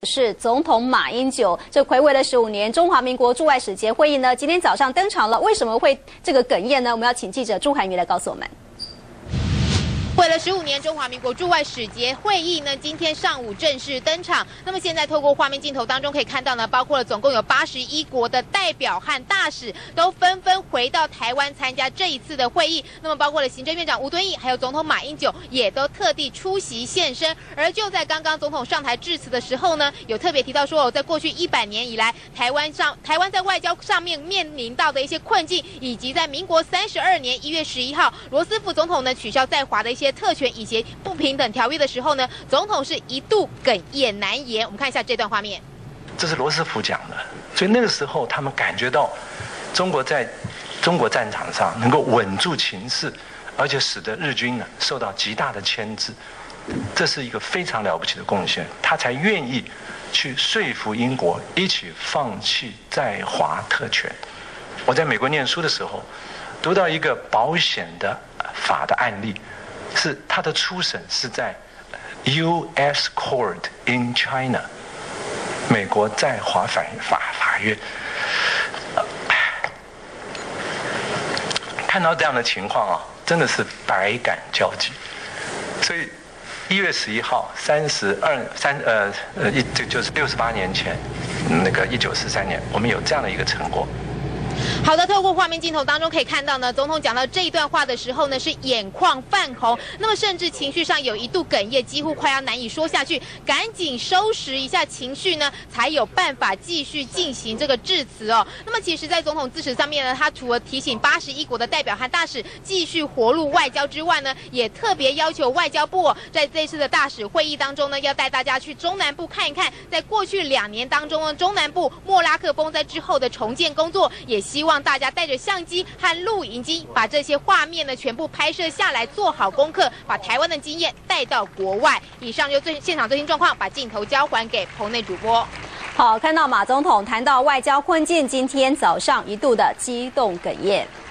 是总统马英九。这睽违了15年，中华民国驻外使节会议呢，今天早上登场了。为什么会这个哽咽呢？我们要请记者朱涵瑜来告诉我们。 为了15年中华民国驻外使节会议呢，今天上午正式登场。那么现在透过画面镜头当中可以看到呢，包括了总共有81国的代表和大使都纷纷回到台湾参加这一次的会议。那么包括了行政院长吴敦义，还有总统马英九也都特地出席现身。而就在刚刚总统上台致辞的时候呢，有特别提到说，在过去100年以来，台湾在外交上面面临到的一些困境，以及在民国32年1月11号罗斯福总统呢取消在华的一些特权以及不平等条约的时候呢，总统是一度哽咽难言。我们看一下这段画面， 这是罗斯福讲的，所以那个时候他们感觉到中国在中国战场上能够稳住情势，而且使得日军呢受到极大的牵制，这是一个非常了不起的贡献，他才愿意去说服英国一起放弃在华特权。我在美国念书的时候，读到一个保险的法的案例。 是他的初审是在 U.S. Court in China， 美国在华法院。看到这样的情况啊，真的是百感交集。所以1月11号这就是68年前，那个1943年，我们有这样的一个成果。 好的，透过画面镜头当中可以看到呢，总统讲到这一段话的时候呢，是眼眶泛红，那么甚至情绪上有一度哽咽，几乎快要难以说下去，赶紧收拾一下情绪呢，才有办法继续进行这个致辞哦。那么其实，在总统致辞上面呢，他除了提醒81国的代表和大使继续活路外交之外呢，也特别要求外交部在这次的大使会议当中呢，要带大家去中南部看一看，在过去2年当中呢，中南部莫拉克风灾之后的重建工作，也希望大家带着相机和录影机，把这些画面呢全部拍摄下来，做好功课，把台湾的经验带到国外。以上就现场最新状况，把镜头交还给棚内主播。 好，看到马总统谈到外交困境，今天早上一度的激动哽咽。